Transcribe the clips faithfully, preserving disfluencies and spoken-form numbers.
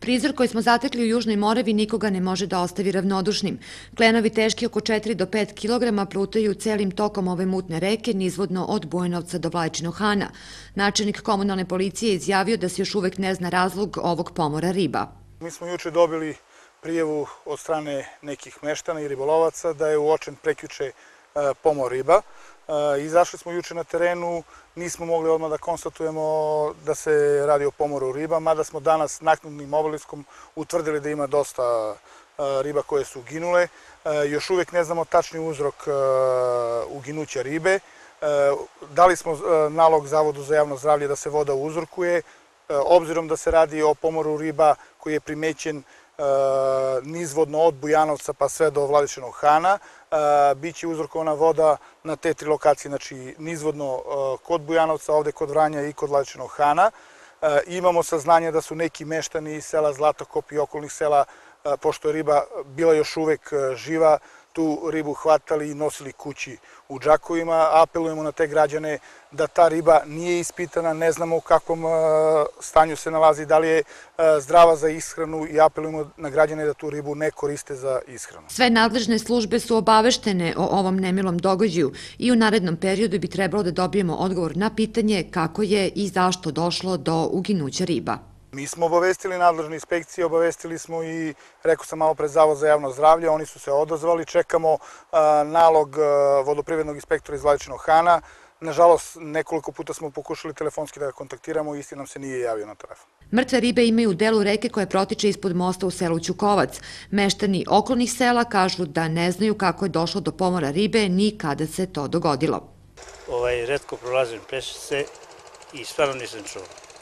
Prizor koji smo zatekli u Južnoj Moravi nikoga ne može da ostavi ravnodušnim. Klenovi teški oko četiri do pet kilograma plutaju celim tokom ove mutne reke nizvodno od Bujanovca do Vladičinog Hana. Načelnik komunalne policije je izjavio da se još uvek ne zna razlog ovog pomora riba. Mi smo juče dobili prijavu od strane nekih meštana i ribolovaca da je uočen prekjuče pomor riba. Izašli smo juče na terenu, nismo mogli odmah da konstatujemo da se radi o pomoru riba, mada smo danas naknadnim obilaskom utvrdili da ima dosta riba koje su uginule. Još uvek ne znamo tačni uzrok uginuća ribe. Dali smo nalog Zavodu za javno zdravlje da se voda uzorkuje, obzirom da se radi o pomoru riba koji je primećen nizvodno od Bujanovca pa sve do Vladičinog Hana. Biće uzorkovana voda na te tri lokacije, znači nizvodno kod Bujanovca, ovde kod Vranja i kod Vladičinog Hana. Imamo saznanje da su neki meštani iz sela Zlatokop i okolnih sela, pošto je riba bila još uvek živa, tu ribu hvatali i nosili kući u džakovima. Apelujemo na te građane da ta riba nije ispitana, ne znamo u kakvom stanju se nalazi, da li je zdrava za ishranu i apelujemo na građane da tu ribu ne koriste za ishranu. Sve nadležne službe su obaveštene o ovom nemilom događaju i u narednom periodu bi trebalo da dobijemo odgovor na pitanje kako je i zašto došlo do uginuća riba. Mi smo obavestili nadležne inspekcije, obavestili smo i, rekao sam malo pre, Zavod za javno zdravlje, oni su se odazvali, čekamo nalog vodoprivrednog inspektora iz Vladičinog Hana. Nažalost, nekoliko puta smo pokušali telefonski da ga kontaktiramo i isti nam se nije javio na telefon. Mrtve ribe imaju u delu reke koja protiče ispod mosta u selu Ćukovac. Meštani okolnih sela kažu da ne znaju kako je došlo do pomora ribe ni kada se to dogodilo. Retko prolazim pešice i stvarno nisam čuo.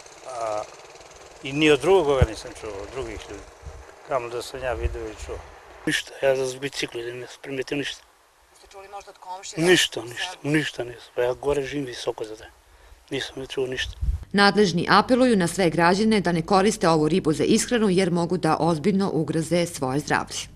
I ni od drugoga nisam čuo, od drugih ljudi. Kamo da sam ja vidio i čuo. Ništa, ja za biciklu idem, ne sam primetio ništa. Ste čuli možda od komšija? Ništa, ništa, ništa nisam. Ja gore živim visoko za te. Nisam čuo ništa. Nadležni apeluju na sve građane da ne koriste ovu ribu za ishranu jer mogu da ozbiljno ugroze svoje zdravlje.